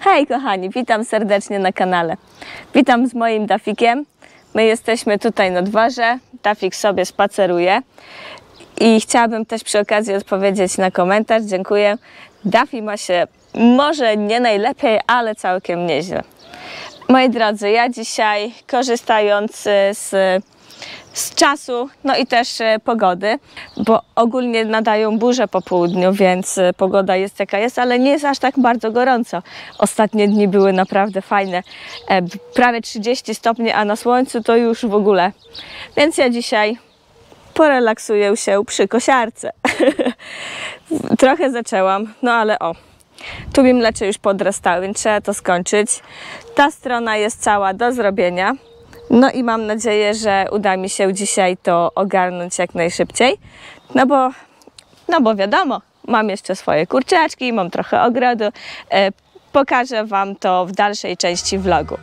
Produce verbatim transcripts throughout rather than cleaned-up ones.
Hej kochani, witam serdecznie na kanale. Witam z moim Dafikiem. My jesteśmy tutaj na dworze. Dafik sobie spaceruje. I chciałabym też przy okazji odpowiedzieć na komentarz. Dziękuję. Dafi ma się może nie najlepiej, ale całkiem nieźle. Moi drodzy, ja dzisiaj, korzystając z, z czasu, no i też pogody, bo ogólnie nadają burze po południu, więc pogoda jest jaka jest, ale nie jest aż tak bardzo gorąco. Ostatnie dni były naprawdę fajne, prawie trzydzieści stopni, a na słońcu to już w ogóle. Więc ja dzisiaj porelaksuję się przy kosiarce. Trochę zaczęłam, no ale o. Tu mi mlecze już podrastały, więc trzeba to skończyć. Ta strona jest cała do zrobienia. No i mam nadzieję, że uda mi się dzisiaj to ogarnąć jak najszybciej. No bo, no bo wiadomo, mam jeszcze swoje kurczaczki, mam trochę ogrodu. E, pokażę Wam to w dalszej części vlogu.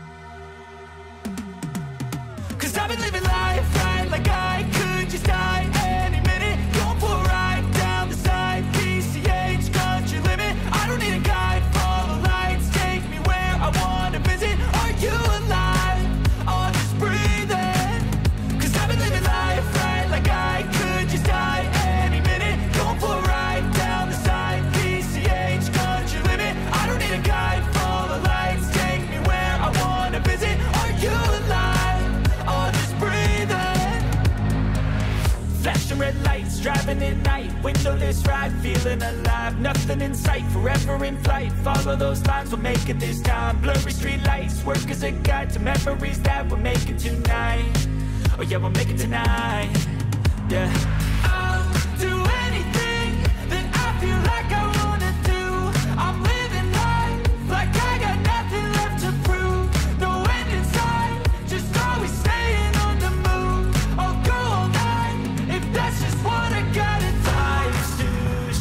Driving at night, windowless ride, feeling alive. Nothing in sight, forever in flight. Follow those lines, we'll make it this time. Blurry street lights, work as a guide to memories that we're making tonight. Oh yeah, we'll make it tonight. Yeah. I'll do anything that I feel like I wanna do. I'm living life like I got nothing left to prove. No end in sight, just always staying on the move. I'll go all night if that's just what I got. Life's too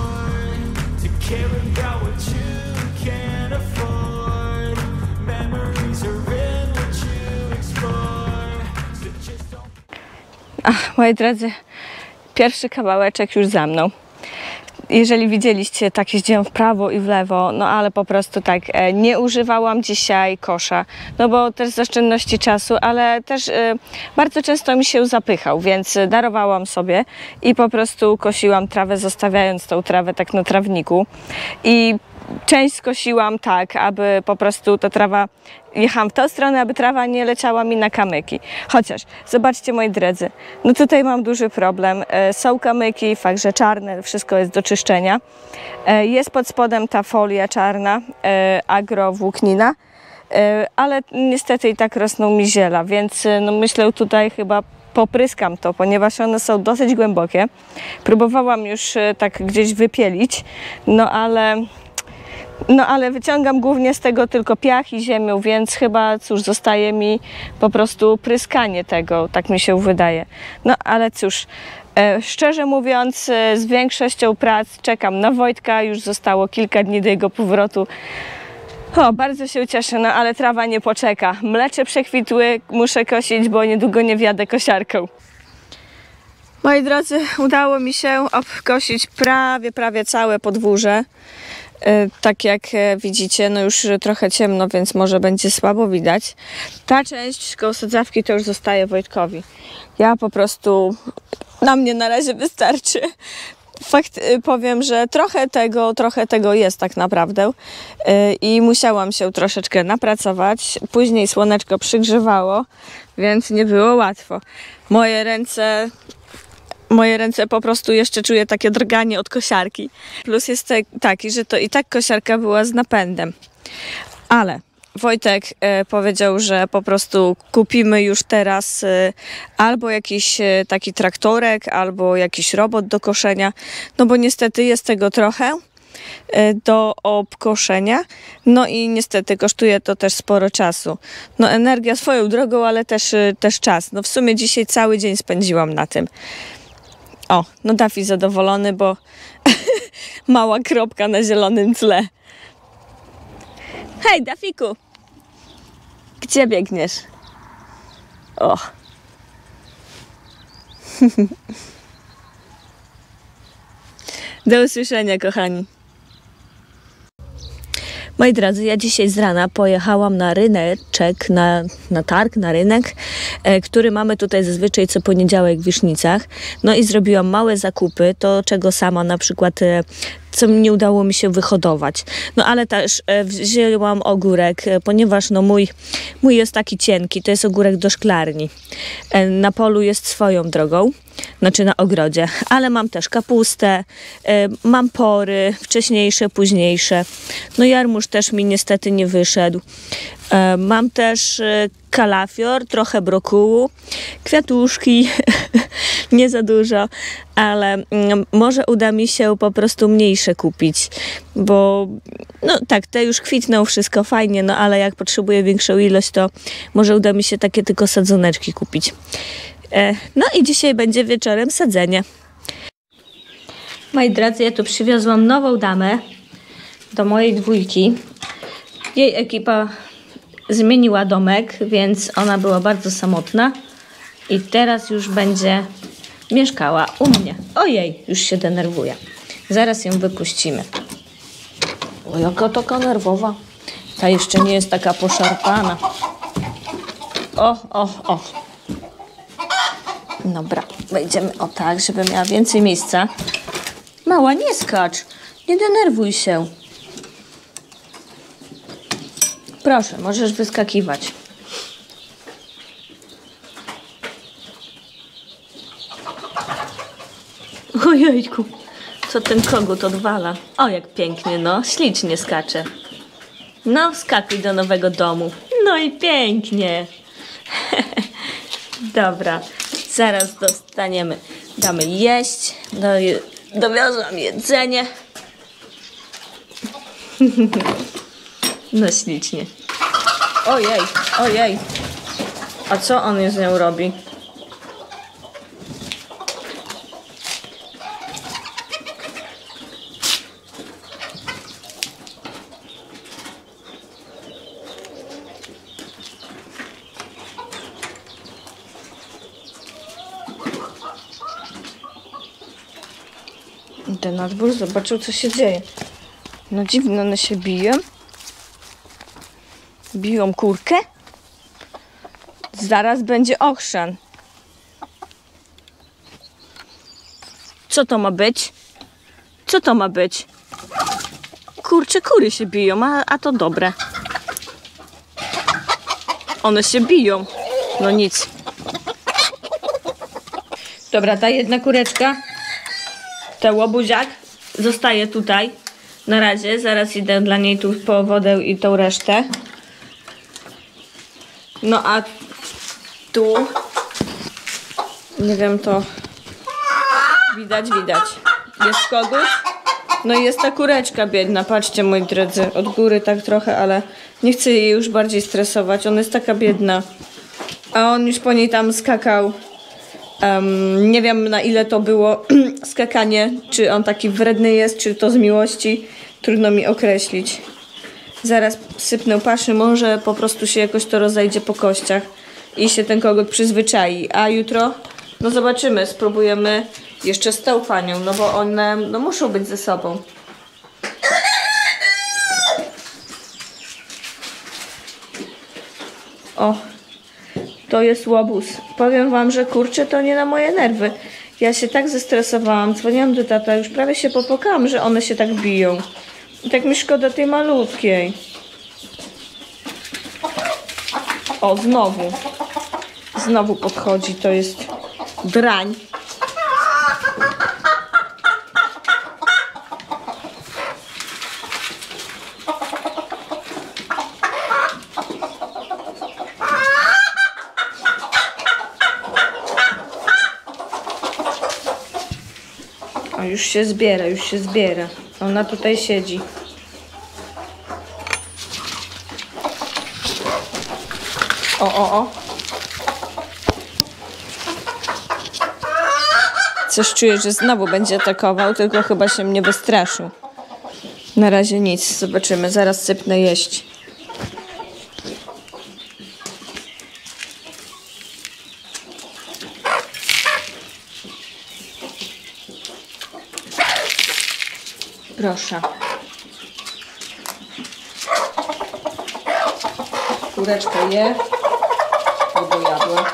short to care about what you can't afford. Memories are in what you explore. So just don't... Ach, moi drodzy, pierwszy kawałeczek już za mną. Jeżeli widzieliście, tak jeździłam w prawo i w lewo, no ale po prostu tak, e, nie używałam dzisiaj kosza, no bo też z oszczędności czasu, ale też e, bardzo często mi się zapychał, więc darowałam sobie i po prostu kosiłam trawę, zostawiając tą trawę tak na trawniku. I część skosiłam tak, aby po prostu ta trawa, jechałam w tą stronę, aby trawa nie leciała mi na kamyki. Chociaż, zobaczcie moi drodzy, no tutaj mam duży problem. Są kamyki, fakt, że czarne, wszystko jest do czyszczenia. Jest pod spodem ta folia czarna, agrowłóknina, ale niestety i tak rosną mi ziela, więc no myślę tutaj chyba popryskam to, ponieważ one są dosyć głębokie. Próbowałam już tak gdzieś wypielić, no ale... No ale wyciągam głównie z tego tylko piach i ziemię, więc chyba cóż, zostaje mi po prostu pryskanie tego, tak mi się wydaje. No ale cóż, e, szczerze mówiąc, e, z większością prac czekam na Wojtka, już zostało kilka dni do jego powrotu. O, bardzo się cieszę, no ale trawa nie poczeka. Mlecze przekwitły, muszę kosić, bo niedługo nie wjadę kosiarką. Moi drodzy, udało mi się obkosić prawie, prawie całe podwórze. Tak jak widzicie, no już trochę ciemno, więc może będzie słabo widać. Ta część koło sadzawki to już zostaje Wojtkowi. Ja po prostu, na mnie na razie wystarczy. Fakt, powiem, że trochę tego, trochę tego jest tak naprawdę i musiałam się troszeczkę napracować. Później słoneczko przygrzewało, więc nie było łatwo. Moje ręce... Moje ręce po prostu jeszcze czuję takie drganie od kosiarki. Plus jest taki, że to i tak kosiarka była z napędem. Ale Wojtek e, powiedział, że po prostu kupimy już teraz e, albo jakiś e, taki traktorek, albo jakiś robot do koszenia. No bo niestety jest tego trochę e, do obkoszenia. No i niestety kosztuje to też sporo czasu. No energia swoją drogą, ale też, e, też czas. No w sumie dzisiaj cały dzień spędziłam na tym. O, no Dafi zadowolony, bo mała kropka na zielonym tle. Hej, Dafiku! Gdzie biegniesz? O! Do usłyszenia, kochani. Moi drodzy, ja dzisiaj z rana pojechałam na ryneczek, na, na targ, na rynek, e, który mamy tutaj zazwyczaj co poniedziałek w Wisznicach. No i zrobiłam małe zakupy, to czego sama na przykład, e, co nie udało mi się wyhodować. No ale też e, wzięłam ogórek, e, ponieważ no mój, mój jest taki cienki, to jest ogórek do szklarni. E, na polu jest swoją drogą, znaczy na ogrodzie, ale mam też kapustę, e, mam pory, wcześniejsze, późniejsze. No jarmuż też mi niestety nie wyszedł. E, mam też e, kalafior, trochę brokułu, kwiatuszki, nie za dużo, ale mm, może uda mi się po prostu mniejsze kupić, bo no tak, te już kwitną, wszystko fajnie, no ale jak potrzebuję większą ilość, to może uda mi się takie tylko sadzoneczki kupić. E, no i dzisiaj będzie wieczorem sadzenie. Moi drodzy, ja tu przywiozłam nową damę do mojej dwójki. Jej ekipa zmieniła domek, więc ona była bardzo samotna i teraz już będzie mieszkała u mnie. Ojej, już się denerwuje. Zaraz ją wypuścimy. O, jaka taka nerwowa. Ta jeszcze nie jest taka poszarpana. O, o, o. Dobra, wejdziemy o tak, żeby miała więcej miejsca. Mała, nie skacz. Nie denerwuj się. Proszę, możesz wyskakiwać. Ojejku, co ten kogut odwala. O, jak pięknie, no. Ślicznie skacze. No, skakuj do nowego domu. No i pięknie. Dobra, zaraz dostaniemy. Damy jeść. Do, dowiozłam jedzenie. No ślicznie. Ojej, ojej. A co on z nią robi? Ten na dwór zobaczył, co się dzieje. No dziwne, one się biją. Biją kurkę. Zaraz będzie ochrzan. Co to ma być? Co to ma być? Kurcze, kury się biją, a, a to dobre. One się biją. No nic. Dobra, ta jedna kureczka, ten łobuziak zostaje tutaj. Na razie, zaraz idę dla niej tu po wodę i tą resztę. No a tu, nie wiem, to widać, widać. Jest kogut, no i jest ta kureczka biedna, patrzcie moi drodzy, od góry tak trochę, ale nie chcę jej już bardziej stresować, ona jest taka biedna. A on już po niej tam skakał, um, nie wiem na ile to było skakanie, czy on taki wredny jest, czy to z miłości, trudno mi określić. Zaraz sypnę paszy, może po prostu się jakoś to rozejdzie po kościach i się ten kogut przyzwyczai. A jutro, no zobaczymy, spróbujemy jeszcze z tą panią, no bo one no muszą być ze sobą. O, to jest łobuz. Powiem wam, że kurczę, to nie na moje nerwy. Ja się tak zestresowałam, dzwoniłam do tata, już prawie się popłakałam, że one się tak biją. I tak mi szkoda tej malutkiej. O, znowu. Znowu podchodzi, to jest drań. O, już się zbiera, już się zbiera. Ona tutaj siedzi. O, o, o. Coś czuję, że znowu będzie atakował, tylko chyba się mnie wystraszył. Na razie nic, zobaczymy, zaraz sypnę jeść. Proszę. kureczka je albo jadła.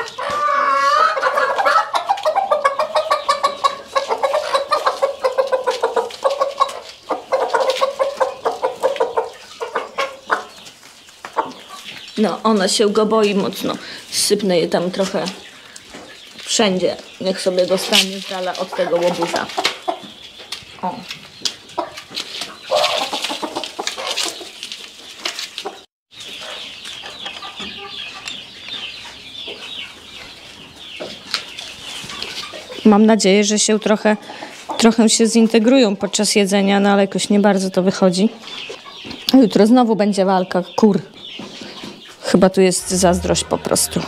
No, ona się go boi mocno. Sypnę je tam trochę wszędzie. Niech sobie dostanie z dala od tego łobuza. O. Mam nadzieję, że się trochę, trochę się zintegrują podczas jedzenia, no ale jakoś nie bardzo to wychodzi. A jutro znowu będzie walka kur. Chyba tu jest zazdrość po prostu.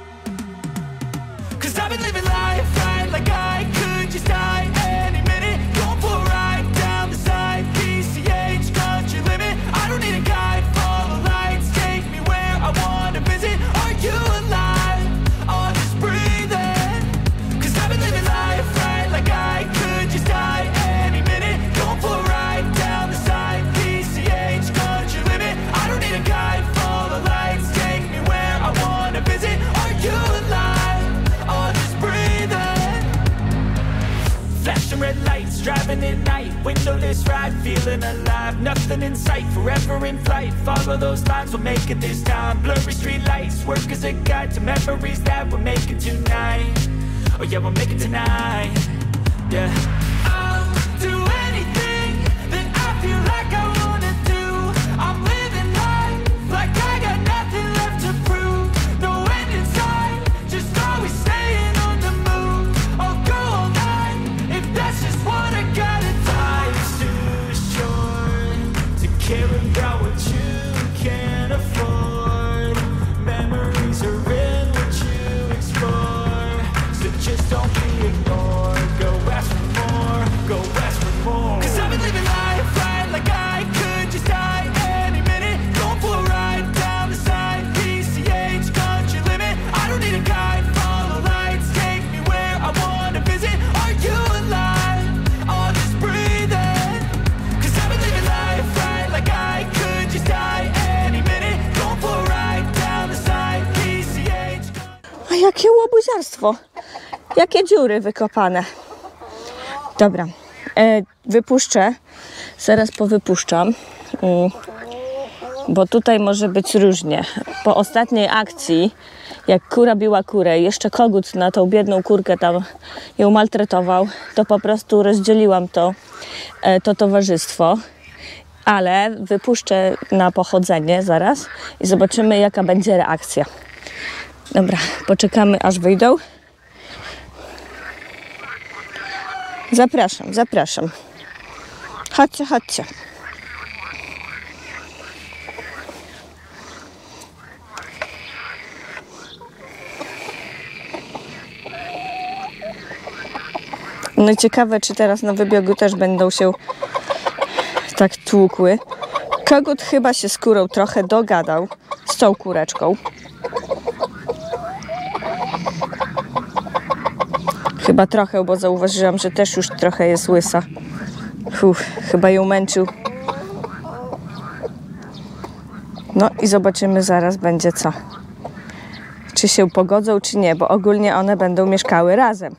Driving at night, windowless ride, feeling alive. Nothing in sight, forever in flight. Follow those lines, we'll make it this time. Blurry street lights, work as a guide to memories that we're making tonight. Oh yeah, we'll make it tonight. Yeah. I'll do anything that I feel like I wanna do. I'm living life like I got nothing left to prove. No end in sight, just always staying on the move. I'll go all night if that's just what I gotta do. Life's too short to care about what you can't afford. Memories are in what you explore, so just don't be ignored. Go ask for more, go ask for more. Cause I've been living life right like I could just die any minute. Going for a ride down the side, P C H country limit. I don't need a guide, follow lights, take me where I wanna visit. Are you alive? I'll just breathe in. Cause I've been living life right like I could just die any minute. Going for a ride down the side, P C H. A jakie łobuziarstwo! Jakie dziury wykopane. Dobra, e, wypuszczę. Zaraz powypuszczam. Mm, bo tutaj może być różnie. Po ostatniej akcji, jak kura biła kurę, jeszcze kogut na tą biedną kurkę tam ją maltretował, to po prostu rozdzieliłam to, e, to towarzystwo. Ale wypuszczę na pochodzenie zaraz i zobaczymy, jaka będzie reakcja. Dobra, poczekamy, aż wyjdą. Zapraszam, zapraszam. Chodźcie, chodźcie. No ciekawe, czy teraz na wybiegu też będą się tak tłukły. Kogut chyba się z kurą trochę dogadał z tą kureczką. Chyba trochę, bo zauważyłam, że też już trochę jest łysa. Uf, chyba ją męczył. No i zobaczymy zaraz będzie co. Czy się pogodzą, czy nie, bo ogólnie one będą mieszkały razem.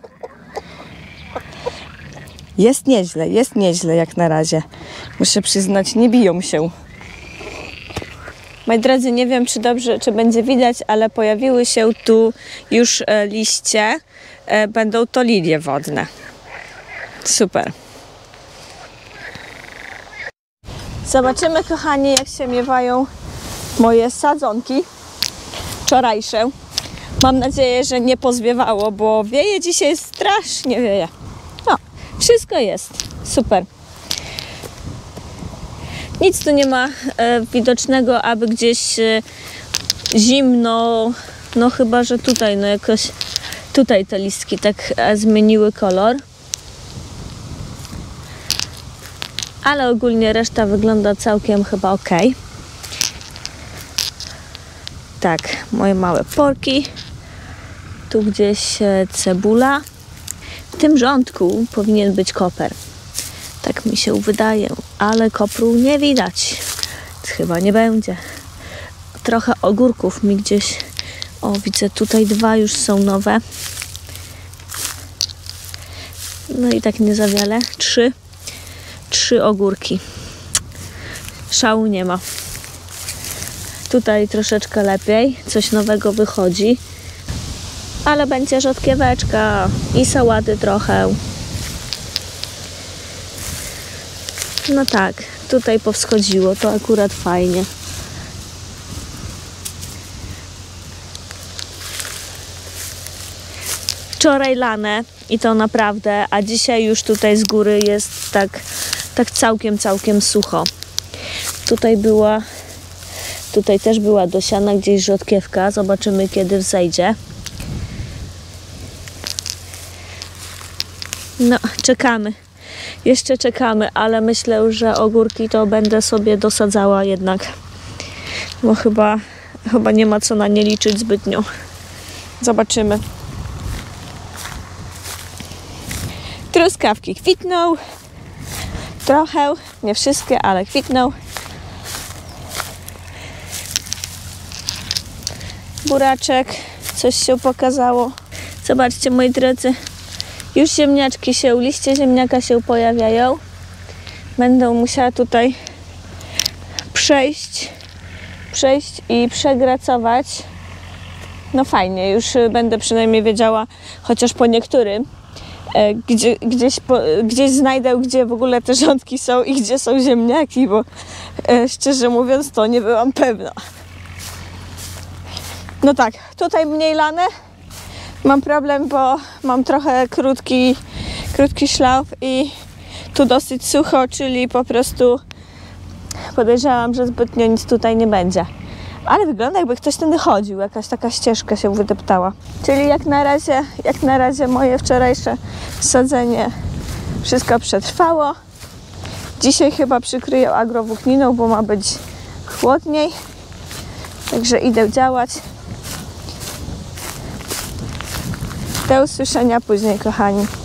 Jest nieźle, jest nieźle jak na razie. Muszę przyznać, nie biją się. Moi drodzy, nie wiem, czy dobrze, czy będzie widać, ale pojawiły się tu już e, liście. E, będą to lilie wodne. Super. Zobaczymy, kochani, jak się miewają moje sadzonki wczorajsze. Mam nadzieję, że nie pozwiewało, bo wieje dzisiaj, strasznie wieje. No, wszystko jest. Super. Nic tu nie ma e, widocznego, aby gdzieś e, zimno, no chyba, że tutaj, no jakoś tutaj te listki tak e, zmieniły kolor. Ale ogólnie reszta wygląda całkiem chyba ok. Tak, moje małe porki. Tu gdzieś e, cebula. W tym rządku powinien być koper. Tak mi się wydaje, ale kopru nie widać. Chyba nie będzie. trochę ogórków mi gdzieś... O, widzę, tutaj dwa już są nowe. No i tak nie za wiele. Trzy. Trzy ogórki. Szału nie ma. Tutaj troszeczkę lepiej. Coś nowego wychodzi. Ale będzie rzodkieweczka i sałaty trochę. No tak, tutaj powschodziło. To akurat fajnie. Wczoraj lane i to naprawdę, a dzisiaj już tutaj z góry jest tak, tak całkiem, całkiem sucho. Tutaj była, tutaj też była dosiana gdzieś rzodkiewka. Zobaczymy, kiedy wzejdzie. No, czekamy. Jeszcze czekamy, ale myślę, że ogórki to będę sobie dosadzała jednak. Bo chyba, chyba nie ma co na nie liczyć zbytnio. Zobaczymy. Truskawki kwitną. Trochę, nie wszystkie, ale kwitną. Buraczek, coś się pokazało. Zobaczcie, moi drodzy, już ziemniaczki się, liście ziemniaka się pojawiają. Będę musiała tutaj przejść, przejść i przegracować. No fajnie, już będę przynajmniej wiedziała, chociaż po niektórym, Gdzie, gdzieś, po, gdzieś znajdę, gdzie w ogóle te rządki są i gdzie są ziemniaki, bo e, szczerze mówiąc to nie byłam pewna. No tak, tutaj mniej lane. Mam problem, bo mam trochę krótki, krótki szlauf i tu dosyć sucho, czyli po prostu podejrzewam, że zbytnio nic tutaj nie będzie. Ale wygląda, jakby ktoś tędy chodził, jakaś taka ścieżka się wydeptała. Czyli jak na razie, jak na razie moje wczorajsze sadzenie wszystko przetrwało. Dzisiaj chyba przykryję agrowłókniną, bo ma być chłodniej. Także idę działać. Do usłyszenia później, kochani.